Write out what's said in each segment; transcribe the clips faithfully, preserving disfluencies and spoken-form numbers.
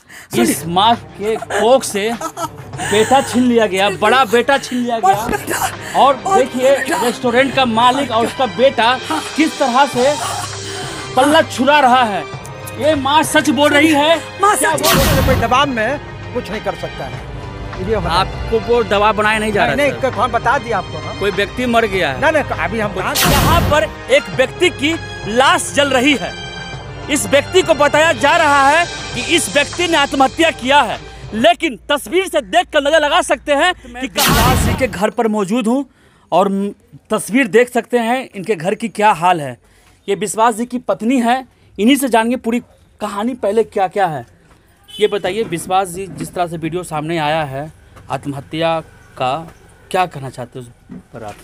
इस माँ के कोख से बेटा छीन लिया गया, बड़ा बेटा छीन लिया गया। और देखिए रेस्टोरेंट का मालिक और उसका बेटा किस तरह से पल्ला छुरा रहा है। ये माँ सच बोल रही है। माँ सच बोल रही है। कोई दबाव में कुछ नहीं कर सकता है। आपको वो दबाव बनाया नहीं जा रहा नहीं, नहीं कौन बता दिया आपको? ना? कोई व्यक्ति मर गया है। ना ना अभी हम यहाँ पर एक व्यक्ति की लाश जल रही है। इस व्यक्ति को बताया जा रहा है कि इस व्यक्ति ने आत्महत्या किया है, लेकिन तस्वीर से देखकर नजर लगा सकते हैं कि विश्वास जी के घर पर मौजूद हूँ और तस्वीर देख सकते हैं इनके घर की क्या हाल है। ये विश्वास जी की पत्नी है। इन्हीं से जानिए पूरी कहानी पहले क्या क्या है। ये बताइए विश्वास जी, जिस तरह से वीडियो सामने आया है आत्महत्या का, क्या कहना चाहते हो उस पर आप?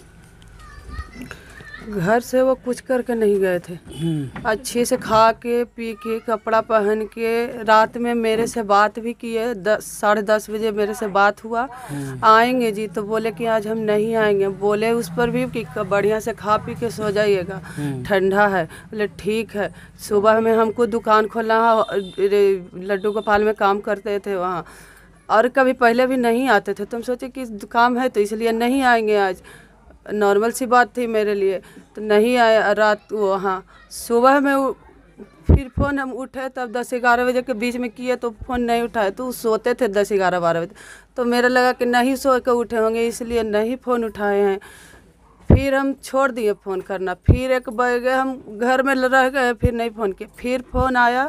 घर से वो कुछ करके नहीं गए थे। अच्छे से खा के पी के कपड़ा पहन के रात में मेरे से बात भी किए। दस साढ़े दस बजे मेरे से बात हुआ, आएंगे जी। तो बोले कि आज हम नहीं आएंगे। बोले उस पर भी कि बढ़िया से खा पी के सो जाइएगा, ठंडा है। बोले ठीक है। सुबह में हमको दुकान खोलना है, लड्डू गोपाल में काम करते थे वहाँ, और कभी पहले भी नहीं आते थे। तुम सोचे कि काम है तो इसलिए नहीं आएंगे, आज नॉर्मल सी बात थी मेरे लिए। तो नहीं आया रात वहाँ। सुबह में फिर फ़ोन हम उठे तब दस ग्यारह बजे के बीच में किए तो फ़ोन नहीं उठाए। तो सोते थे दस ग्यारह बारह बजे। तो मेरा लगा कि नहीं सो के उठे होंगे, इसलिए नहीं फ़ोन उठाए हैं। फिर हम छोड़ दिए फ़ोन करना। फिर एक बजे हम घर में रह गए, फिर नहीं फ़ोन किए। फिर फ़ोन आया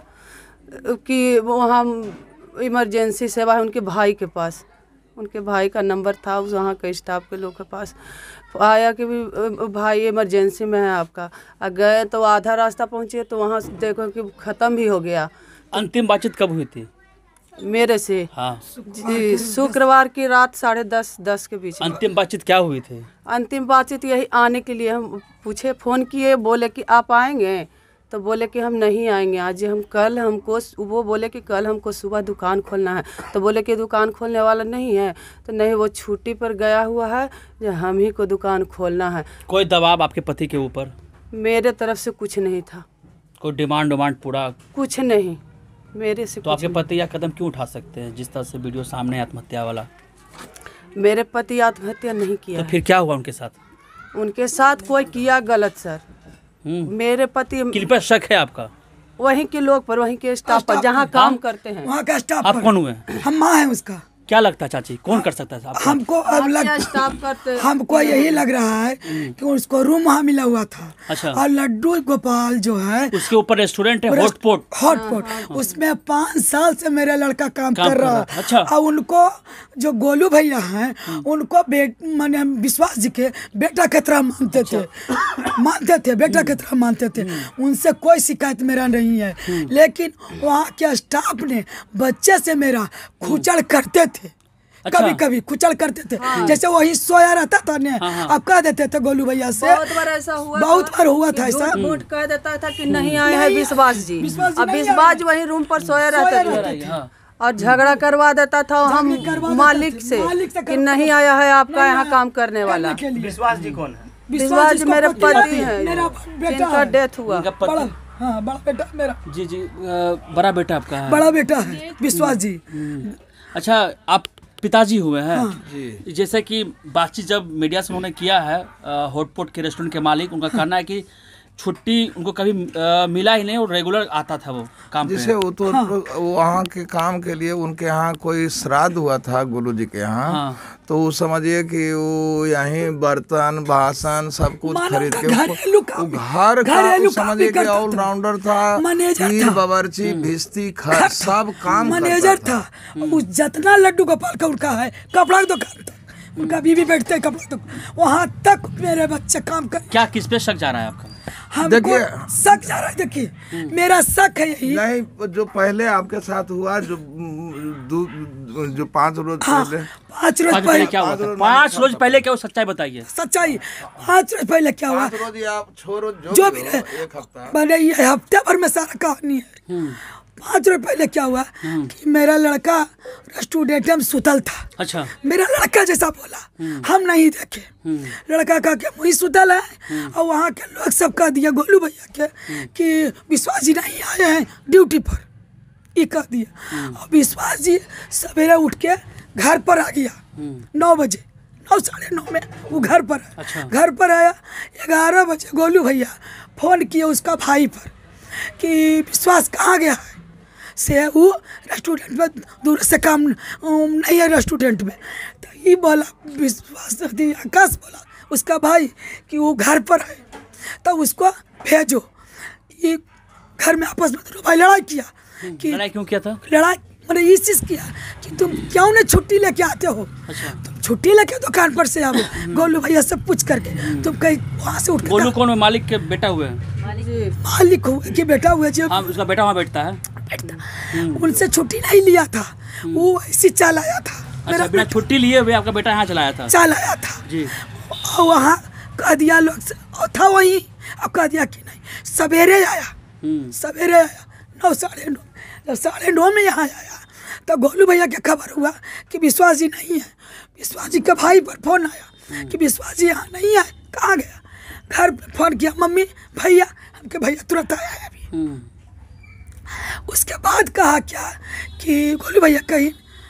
कि वहाँ इमरजेंसी सेवा है उनके भाई के पास। उनके भाई का नंबर था उस वहाँ के स्टाफ के लोग के पास। आया कि भी भाई इमरजेंसी में है आपका। आ गए तो आधा रास्ता पहुँचे तो वहाँ देखो कि ख़त्म भी हो गया। अंतिम बातचीत कब हुई थी मेरे से? हाँ जी, शुक्रवार की रात साढ़े दस दस के बीच। अंतिम बातचीत क्या हुई थी? अंतिम बातचीत यही आने के लिए हम पूछे, फ़ोन किए, बोले कि आप आएंगे? तो बोले कि हम नहीं आएंगे आज, हम कल हमको, वो बोले कि कल हमको सुबह दुकान खोलना है। तो बोले कि दुकान खोलने वाला नहीं है। तो नहीं, वो छुट्टी पर गया हुआ है, जो हम ही को दुकान खोलना है। कोई दबाव आपके पति के ऊपर? मेरे तरफ से कुछ नहीं था। कोई डिमांड डिमांड पूरा कुछ नहीं मेरे से। तो आपके पति यह कदम क्यों उठा सकते हैं जिस तरह से वीडियो सामने आत्महत्या वाला? मेरे पति आत्महत्या नहीं किया। तो फिर क्या हुआ उनके साथ? उनके साथ कोई किया गलत सर। मेरे पति किन पर शक है आपका? वहीं के लोग पर, वहीं के स्टाफ पर, जहाँ काम करते हैं वहाँ का स्टाफ। आप कौन हुए? हम माँ हैं उसका। क्या लगता है चाची, कौन कर सकता है? हमको अब लग स्टाफ करते हमको यही लग रहा है कि उसको रूम वहाँ मिला हुआ था। अच्छा। और लड्डू गोपाल जो है उसके ऊपर रेस्टोरेंट है, हॉटपॉट। हॉटपॉट उसमें पाँच साल से मेरा लड़का काम, काम कर रहा है। अच्छा। और उनको जो गोलू भैया हैं उनको माने विश्वास जी के बेटा की तरह मानते थे। मानते थे बेटा की तरह मानते थे। उनसे कोई शिकायत मेरा नहीं है, लेकिन वहाँ के स्टाफ ने बच्चे से मेरा खुचड़ करते थे। अच्छा। कभी कभी खुचड़ करते थे। हाँ। जैसे वही सोया रहता था ने, हाँ। अब कह देते थे गोलू भैया से। बहुत बार ऐसा हुआ, बहुत बार हुआ था ऐसा। झूठ कह देता था कि नहीं आए हैं विश्वास जी। अब विश्वास वही रूम पर सोया रहते थे और झगड़ा करवा देता था हम मालिक से कि नहीं आया है आपका यहाँ काम करने वाला। विश्वास जी कौन है? विश्वास जी मेरे पति हैं, जिनका डेथ हुआ। हाँ, बड़ा बेटा मेरा। जी जी, बड़ा बेटा आपका है? बड़ा बेटा है विश्वास जी। अच्छा, आप पिताजी हुए हैं? हाँ। जैसे कि बातचीत जब मीडिया से उन्होंने किया है, हॉटपॉट के रेस्टोरेंट के मालिक, उनका कहना है कि छुट्टी उनको कभी आ, मिला ही नहीं और रेगुलर आता था वो काम पे। जैसे वो तो हाँ। वहाँ के काम के लिए उनके यहाँ कोई श्राद्ध हुआ था गुरु जी के यहाँ। हाँ। तो वो समझिए कि वो यहीं बर्तन बासन सब कुछ खरीद के घरेलू घर का समझिए कि ऑलराउंडर था, खीर बावर्ची भिस्ती खर सब काम मैनेजर था। उस जितना लड्डू गोपाल का उनका है कपड़ा की दुकान था, उनका बीवी बैठते कपड़ा तो वहाँ तक मेरे बच्चे काम कर। क्या किस पे शक जा रहा है आपका? हमको शक जा रहा है। देखिए मेरा शक है यही। नहीं, जो पहले आपके साथ हुआ, जो जो पाँच रोज हाँ, पहले पाँच रोज पहले, पहले क्या हुआ था? पाँच रोज पहले क्या हुआ? सच्चाई बताइए। सच्चाई पाँच रोज पहले क्या हुआ? रोज या छह रोज जो भी एक हफ्ता मैंने ये हफ्ते भर में सारा कहानी है। पाँच रोज पहले क्या हुआ कि मेरा लड़का रेस्टोरेंट में सुतल था। अच्छा। मेरा लड़का जैसा बोला, हम नहीं देखे। लड़का कहा कि वही सुतल है और वहाँ के लोग सब कह दिया गोलू भैया के कि विश्वास जी नहीं आए हैं ड्यूटी पर। ये कह दिया। और विश्वास जी सवेरे उठ के घर पर आ गया नौ बजे, नौ साढ़े नौ में वो घर पर आया। अच्छा। घर पर आया ग्यारह बजे गोलू भैया फोन किया उसका भाई पर कि विश्वास कहाँ गया है, से वो रेस्टोरेंट में दूर से काम नहीं है रेस्टोरेंट में। तो ये बोला विश्वास आकाश बोला उसका भाई कि वो घर पर है तो उसको भेजो। ये घर में आपस में दोनों भाई लड़ाई किया कि लड़ाई क्यों किया था? लड़ाई मैंने ये चीज किया कि तुम क्यों नहीं छुट्टी लेके आते हो। अच्छा। तुम छुट्टी लेके दुकान पर से आओ गोलू भैया से पूछ करके तुम कहीं वहाँ से उठ गोलू के कौन है? मालिक के बेटा हुए हैं? जी मालिक हुए कि बेटा हुए जो हाँ, उसका बेटा वहाँ बैठता है। बैठता उनसे छुट्टी नहीं लिया था, वो ऐसी चाल आया था। अच्छा, बिना छुट्टी लिए हुए आपका बेटा यहाँ चला आया था? चाल आया था जी। और वहाँ कह दिया लोग से और था वहीं। अब कह दिया कि नहीं सवेरे आया, हम्म। सवेरे आया नौ साढ़े नौ जब साढ़े नौ में यहाँ आया तो गोलू भैया के खबर हुआ कि विश्वास जी नहीं है। विश्वास जी के भाई पर फोन आया कि विश्वास जी यहाँ नहीं है, कहाँ गया। घर पे फोन किया मम्मी भैया, हमके भैया तुरंत आया है अभी। हम्म। उसके बाद कहा क्या कि गोलू भैया कहीं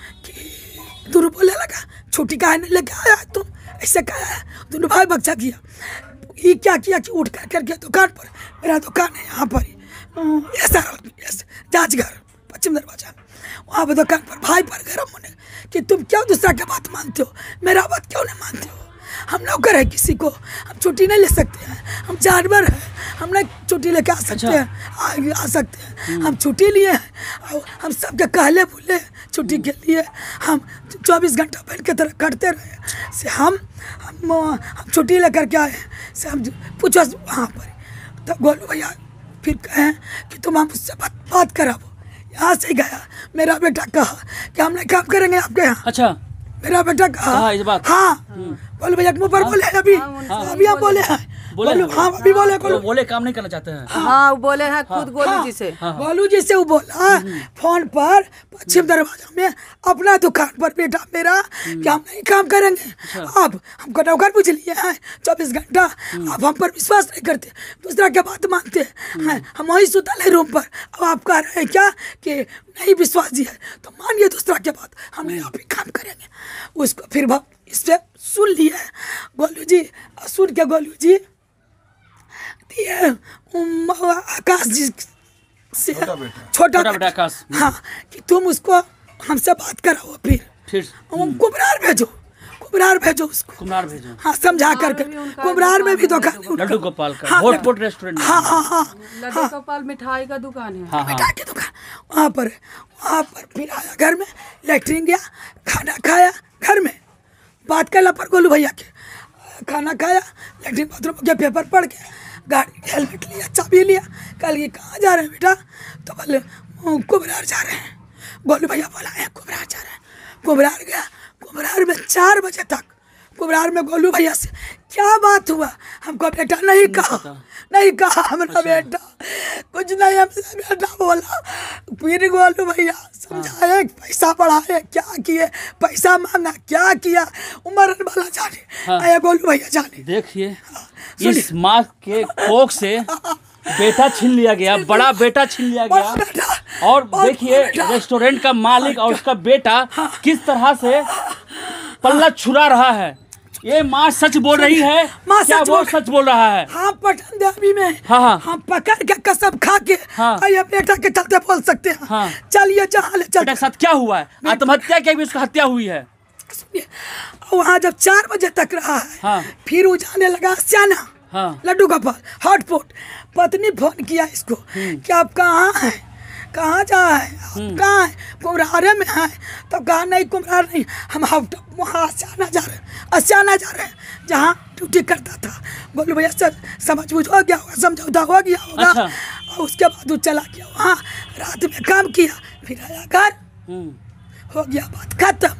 कि दूर बोलने लगा छुट्टी काहे नहीं लेके आया है तुम, ऐसे कहा है। दोनों भाई बच्चा किया ये क्या किया कि उठ कर करके दुकान पर, मेरा दुकान है यहाँ पर ऐसा जांच घर पश्चिम दरवाजा, वहाँ पर दुकान पर भाई पर गर्म होने कि तुम क्यों दूसरा की बात मानते हो, मेरा बात क्यों नहीं मानते हो। हम नौकर है किसी को, हम छुट्टी नहीं ले सकते हैं, हम जानवर हैं, हम नहीं छुट्टी लेके आ सकते हैं। आ, आ सकते हैं हम छुट्टी लिए हैं और हम सबके कहले बोले छुट्टी के लिए हम चौबीस घंटा बैठ के तरह करते रहे से हम हम हम छुट्टी लेकर के आए से हम पूछो वहाँ पर। तो गोलू भैया फिर कहें कि तुम हम उससे बात बात कराओ। यहाँ से गया मेरा बेटा कहा कि हम नहीं काम करेंगे आपके यहाँ। अच्छा, मेरा बेटा कहा हाँ, इस बात। हाँ बोले भैया मुँह पर बोले अभी अभी आप बोले हैं बोले बोले हाँ अभी बोले वो बोले काम नहीं करना चाहते हैं। हाँ वो बोले हैं खुद गोलू जी से। गोलू जी से वो बोला फोन पर पश्चिम दरवाजा में अपना दुकान पर बेटा मेरा कि हम नहीं काम करेंगे। अब हमको नौकर पूछ लिए हैं चौबीस घंटा, अब हम पर विश्वास नहीं करते, दूसरा क्या बात मानते हैं, हम वहीं सुतल है रूम पर। अब आप कह रहे हैं क्या कि नहीं विश्वास जी है तो मानिए दूसरा क्या बात, हम यहाँ पे काम करेंगे। उसको फिर भाव इससे सुन लिया गोलू जी, सुन के गोलू जी दिए आकाश जी से छोटा छोटा बेटा आकाश। हाँ कि तुम उसको हमसे बात कराओ फिर फिर कुबरार भेजो, कुबरार भेजो उसको, कुम्हार भेजो। हाँ समझा करके। कुबरार में भी दुकान है उनका। लड्डू गोपाल का हाँ, होट पोट रेस्टोरेंट में। हाँ हाँ हाँ लड्डू गोपाल मिठाई का दुकान है। हाँ हाँ मिठाई की दुकान वहाँ पर वहाँ पर फिर आया घर में, लेटरिन गया, खाना खाया घर में, बात कर ला पर गोलू भैया के, खाना खाया, लेटरिन बाथरूम के पेपर पढ़ के, गाड़ी हेलमेट लिया, चाबी लिया, कल ये कहाँ जा रहे हैं बेटा, तो बोले कुबरार जा रहे हैं। गोलू भैया बोला है कुबरार जा रहे हैं। कुबरार गया, कुबरार में चार बजे तक कुबरार में गोलू भैया से क्या बात हुआ, हमको बेटा नहीं कहा, नहीं कहा हमारा बेटा कुछ नहीं, हमसे बेटा बोला। फिर गोलू भैया समझाए, पैसा बढ़ाए, क्या किए, पैसा मांगा, क्या किया, उम्र वाला जाने। हाँ। आया गोलू भैया जाने। देखिए इस माँ के कोख से बेटा छीन लिया गया, बड़ा बेटा छीन लिया बड़ा गया। बेटा और बहुत देखिए बड़ा बेटा। रेस्टोरेंट का मालिक और उसका बेटा किस तरह से पल्ला छुरा रहा है। ये माँ सच बोल रही है, माँ क्या सच वो बोल- सच बोल रहा है? हाँ पटन देवी में हाँ, हाँ। हम पकड़ के कसम खा के हाँ। ये बेटा के चलते बोल सकते हैं। हाँ। चलिए जहाँ ले बेटा चल। के साथ क्या हुआ है? आत्महत्या की भी उसका हत्या हुई है। सुनिए, वहाँ जब चार बजे तक रहा है, हाँ। फिर वो जाने लगा स्याना, हाँ। लड्डू गोपाल हॉटपॉट। पत्नी फोन किया इसको कि आप कहाँ हैं, कहाँ जा है, आप कहाँ हैं, कुम्हरारे में हैं। तो कहा नहीं कुम्हरार नहीं, हम हाउट वहाँ स्याना जा रहे हैं, अस्याना जा रहे हैं जहाँ ड्यूटी करता था। गोलू भैया सर समझ बुझ हो गया होगा, समझौता हो गया होगा। अच्छा। और उसके बाद वो चला गया वहाँ, रात में काम किया, फिर आया घर, हम्म। हो गया बात खत्म।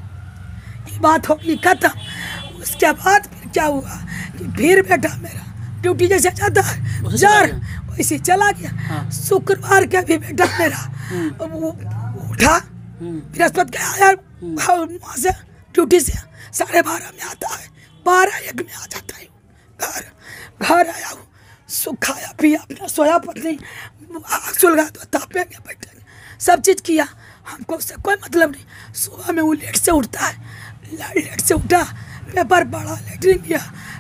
ये बात होगी खत्म। उसके बाद फिर क्या हुआ कि फिर बेटा मेरा ड्यूटी जैसे जाता है वैसे जार चला गया। वैसे चला गया। हाँ। शुक्रवार के भी बेटा मेरा वो उठा, बृहस्पति के आया वहाँ से ड्यूटी से, साढ़े बारह में आता है, बारह एक में आ जाता है घर। घर आया हूँ, सु खाया पिया अपना, सोया पत्नी आग सुलगा दो, तापेंगे बैठेंगे, सब चीज़ किया, हमको उससे कोई मतलब नहीं। सुबह में वो लेट से उठता है, लेट से उठा, पेपर पढ़ा, लेटरिन किया,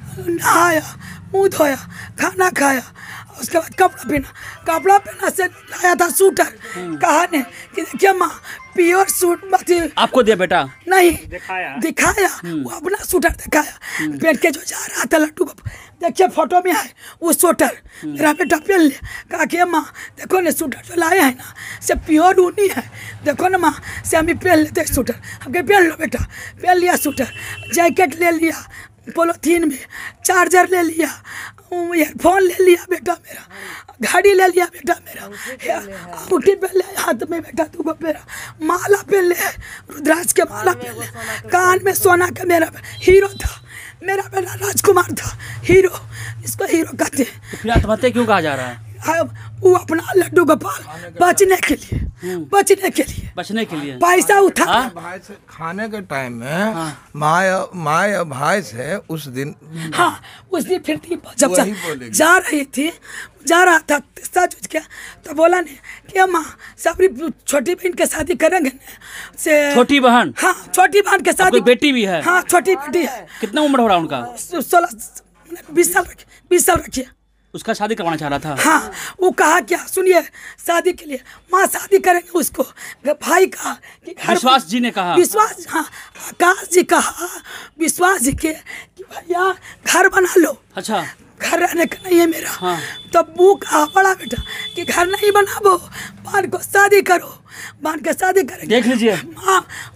नहाया, मुँह धोया, खाना खाया, उसके बाद कपड़ा पहना। कपड़ा पहना से लाया था सूटर, कहा ने कि देखिए माँ प्योर सूट मत। आपको दिया बेटा? नहीं दिखाया, दिखाया वो अपना सूटर दिखाया पहन के जो जा रहा था लड्डू को। देखिए फोटो में है वो सूटर, मेरा बेटा पहन ले। कहा कि माँ देखो ना सूटर जो लाए हैं ना से प्योर ऊनी है, देखो ना माँ से हम पहन लेते सूटर। हम कहे पहन लो बेटा, पहन लिया सूटर, जैकेट ले लिया पोलोथीन में, चार्जर ले लिया, ईयरफोन ले लिया बेटा मेरा, घड़ी ले लिया बेटा मेरा, अंगूठी पहन ले हाथ में बेटा तू को मेरा, माला पहन ले, रुद्राक्ष के माला पहन ले, कान में सोना का मेरा हीरो था, मेरा बेटा राजकुमार था, हीरो, इसको हीरो कहते हैं। तो फिर आत्महत्या क्यों कहा जा रहा है? वो अपना लड्डू गोपाल बचने के लिए, बचने के लिए, बचने के लिए पैसा उठा। भाई से खाने के टाइम में माँ या माँ या भाई से उस दिन, हाँ उस दिन फिर थी जब जा, जा रही थी, जा रहा था सच उच क्या तो बोला ने कि माँ सबरी छोटी बहन के शादी करेंगे से। छोटी बहन? हाँ छोटी बहन के शादी। बेटी भी है? हाँ छोटी बेटी है। कितना उम्र हो रहा है उनका? सोलह बीस साल रखिए, बीस साल रखिए। उसका शादी करवाना चाह रहा था? हाँ वो कहा क्या सुनिए, शादी के लिए माँ शादी करेंगे उसको। भाई कहा कि विश्वास जी ने कहा, विश्वास, हाँ आकाश जी कहा विश्वास जी के कि भैया घर बना लो। अच्छा घर रहने का नहीं है मेरा। हाँ। तब वो कहा बड़ा बेटा कि घर नहीं बनाबो, बहन को शादी करो, बहन के शादी करेंगे। देख लीजिए, माँ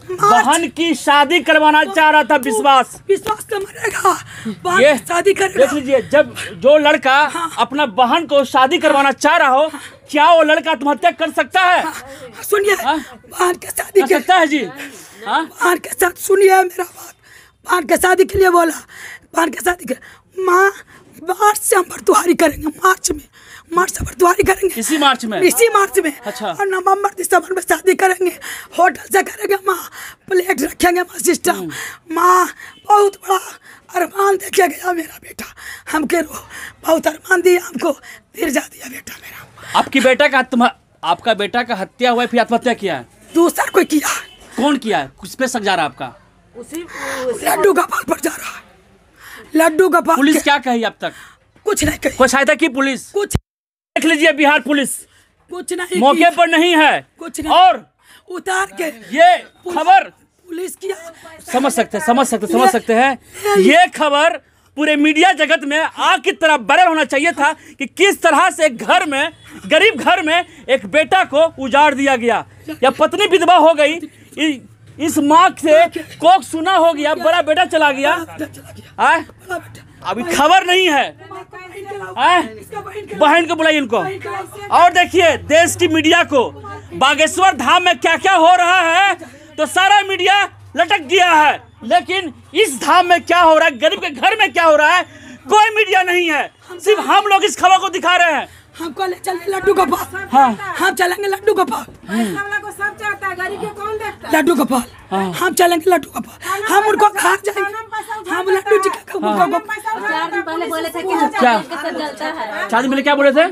बहन की शादी करवाना चाह रहा था विश्वास। विश्वास तो मरेगा, बहन ये की शादी करेगा। देख लीजिए, जब जो लड़का हाँ। अपना बहन को शादी करवाना चाह रहा हो, क्या वो लड़का आत्महत्या कर सकता है? हाँ, सुनिए हाँ? बहन के शादी कर के सकता है जी? हाँ? बहन के साथ सुनिए मेरा बात, बहन के शादी के लिए बोला, बहन के शादी के माँ मार्च से हम भरतुहारी करेंगे, मार्च में, मार्च से भरतुहारी करेंगे, इसी मार्च में, इसी मार्च में। अच्छा। और नवंबर दिसंबर में शादी करेंगे, होटल से करेंगे माँ, प्लेट रखेंगे माँ, सिस्टम माँ। बहुत बड़ा अरमान देखे गया मेरा बेटा, हमके रो बहुत अरमान दिया हमको, फिर जा दिया बेटा मेरा। आपकी बेटा का आत्म आपका बेटा का हत्या हुआ है, फिर आत्महत्या किया है? दूसरा कोई किया है। कौन किया है? किस पे शक जा रहा है आपका? लड्डू गोपाल पर जा रहा है, लड्डू गोपाल। पुलिस क्या कही अब तक? कुछ नहीं कही, कोई सहायता की पुलिस? कुछ देख लीजिए, बिहार पुलिस कुछ नहीं मौके पर नहीं है, कुछ नहीं। और उतार के ये खबर पुलिस किया, समझ सकते समझ सकते समझ सकते हैं ये खबर पूरे मीडिया जगत में आग की तरह वायरल होना चाहिए था कि किस तरह से एक घर में, गरीब घर में एक बेटा को उजाड़ दिया गया, या पत्नी विधवा हो गई, इ, इस माँ से कोख सुना हो गया, बड़ा बेटा चला गया। आ? अभी खबर नहीं है, आ? बहन को बुलाइए इनको। और देखिए देश की मीडिया को बागेश्वर धाम में क्या क्या हो रहा है तो सारा मीडिया लटक गया है, लेकिन इस धाम में क्या हो रहा है, गरीब के घर में क्या हो रहा है, कोई मीडिया नहीं है। सिर्फ हम लोग इस खबर को दिखा रहे हैं। हमको ले चलेंगे लड्डू गोपाल। हाँ। हम चलेंगे लड्डू गोपाल, सब चाहता है, गरीब को कौन देखता है? लड्डू गोपाल। हम चलेंगे लड्डू गोपाल, हम उनको घर जाएंगे, हम लड्डू जी का चार दिन पहले बोले थे कि हम क्या? देख के सब जलता है। चार दिन पहले क्या बोले थे?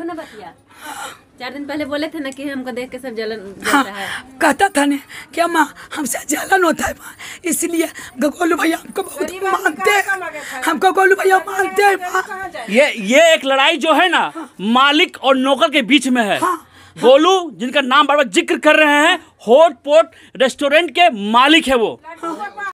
चार दिन पहले बोले थे ना कि हमको देख के सब जलन हाँ, जलता है। कहता था ने क्या माँ हमसे जलन होता है माँ, इसलिए गोलू भैया हमको बहुत मानते हैं, हमको गोलू भैया मानते हैं माँ। ये ये एक लड़ाई जो है ना मालिक और नौकर के बीच में है। हाँ। गोलू जिनका नाम बार बार जिक्र कर रहे हैं, होट पोट रेस्टोरेंट के मालिक है वो।